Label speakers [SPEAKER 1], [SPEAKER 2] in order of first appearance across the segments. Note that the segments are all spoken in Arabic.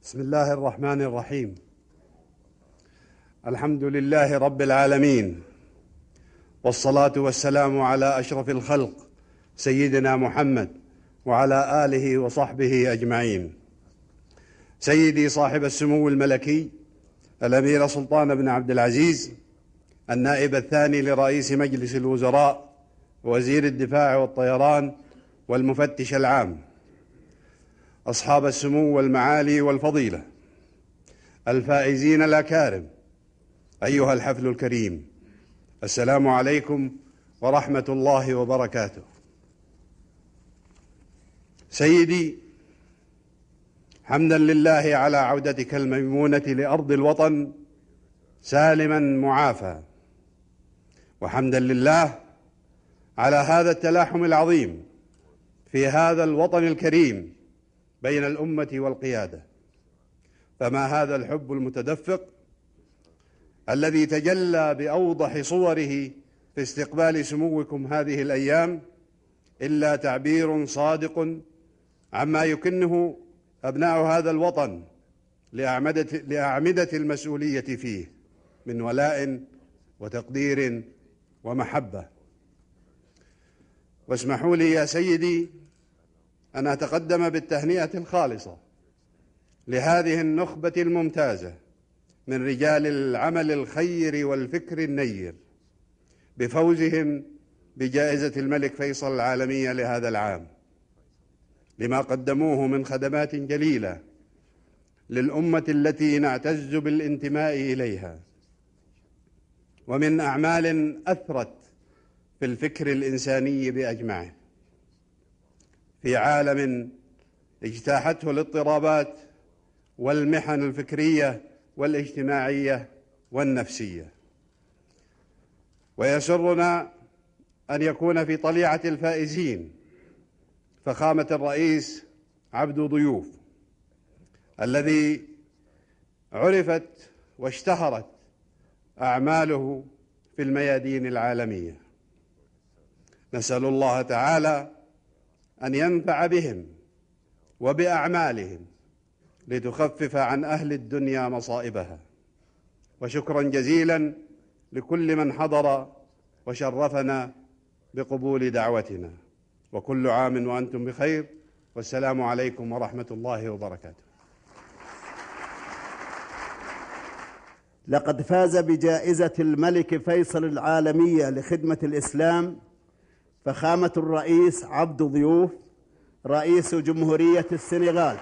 [SPEAKER 1] بسم الله الرحمن الرحيم. الحمد لله رب العالمين، والصلاة والسلام على أشرف الخلق سيدنا محمد وعلى آله وصحبه أجمعين. سيدي صاحب السمو الملكي الأمير سلطان بن عبد العزيز، النائب الثاني لرئيس مجلس الوزراء ووزير الدفاع والطيران والمفتش العام، أصحاب السمو والمعالي والفضيلة، الفائزين الأكارم، أيها الحفل الكريم، السلام عليكم ورحمة الله وبركاته. سيدي، حمدا لله على عودتك الميمونة لأرض الوطن سالما معافى، وحمدا لله على هذا التلاحم العظيم في هذا الوطن الكريم بين الأمة والقيادة. فما هذا الحب المتدفق الذي تجلى بأوضح صوره في استقبال سموكم هذه الأيام إلا تعبير صادق عما يكنه أبناء هذا الوطن لأعمدة المسؤولية فيه من ولاء وتقدير ومحبة. واسمحوا لي يا سيدي أن أتقدم بالتهنئة الخالصة لهذه النخبة الممتازة من رجال العمل الخير والفكر النير بفوزهم بجائزة الملك فيصل العالمية لهذا العام، لما قدموه من خدمات جليلة للأمة التي نعتز بالانتماء إليها، ومن أعمال أثرت في الفكر الإنساني بأجمعه في عالم اجتاحته الاضطرابات والمحن الفكرية والاجتماعية والنفسية. ويسرنا أن يكون في طليعة الفائزين فخامة الرئيس عبد ضيوف، الذي عرفت واشتهرت أعماله في الميادين العالمية. نسأل الله تعالى أن ينفع بهم وبأعمالهم لتخفف عن أهل الدنيا مصائبها. وشكرا جزيلا لكل من حضر وشرفنا بقبول دعوتنا، وكل عام وأنتم بخير، والسلام عليكم ورحمة الله وبركاته.
[SPEAKER 2] لقد فاز بجائزة الملك فيصل العالمية لخدمة الإسلام فخامة الرئيس عبد ضيوف رئيس جمهورية السنغال.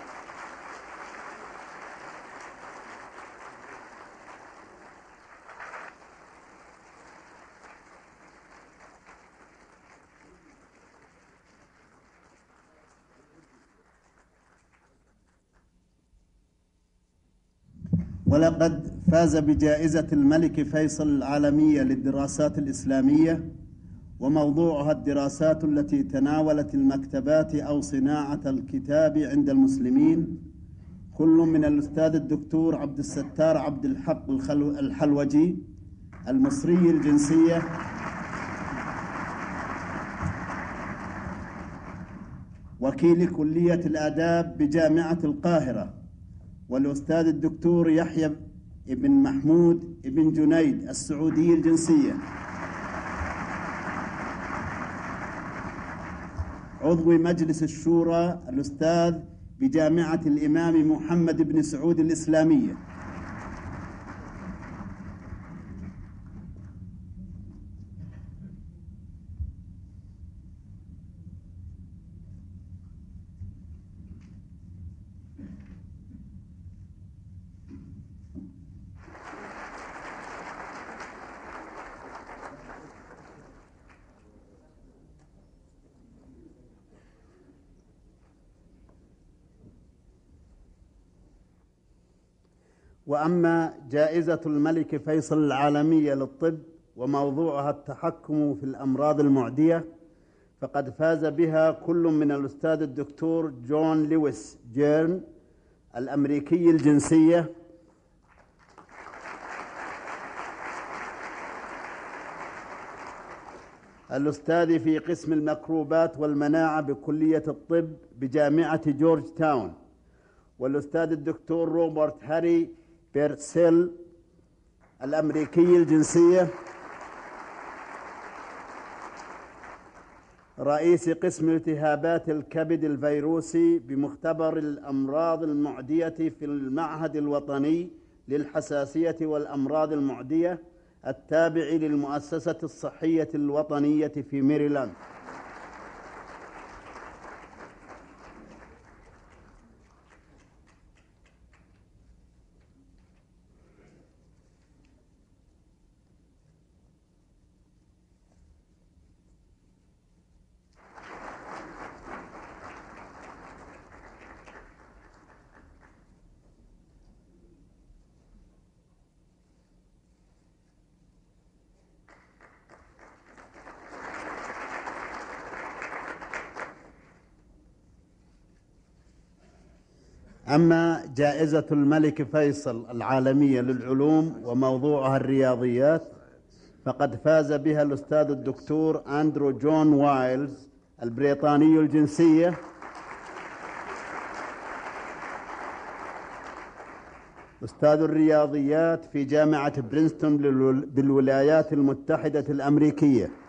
[SPEAKER 2] ولقد فاز بجائزة الملك فيصل العالمية للدراسات الإسلامية وموضوعها الدراسات التي تناولت المكتبات أو صناعة الكتاب عند المسلمين، كل من الأستاذ الدكتور عبد الستار عبد الحق الحلوجي المصري الجنسية، وكيل كلية الآداب بجامعة القاهرة، والأستاذ الدكتور يحيى بن محمود بن جنيد السعودي الجنسية، عضو مجلس الشورى الأستاذ بجامعة الإمام محمد بن سعود الإسلامية، وأما جائزة الملك فيصل العالمية للطب وموضوعها التحكم في الأمراض المعدية، فقد فاز بها كل من الأستاذ الدكتور جون لويس جيرن الأمريكي الجنسية، الأستاذ في قسم الميكروبات والمناعة بكلية الطب بجامعة جورج تاون، والأستاذ الدكتور روبرت هاري بيرسيل الأمريكي الجنسية رئيس قسم التهابات الكبد الفيروسي بمختبر الأمراض المعدية في المعهد الوطني للحساسية والأمراض المعدية التابع للمؤسسة الصحية الوطنية في ميريلاند. أما جائزة الملك فيصل العالمية للعلوم وموضوعها الرياضيات فقد فاز بها الأستاذ الدكتور أندرو جون وايلز البريطاني الجنسية أستاذ الرياضيات في جامعة برينستون بالولايات المتحدة الأمريكية.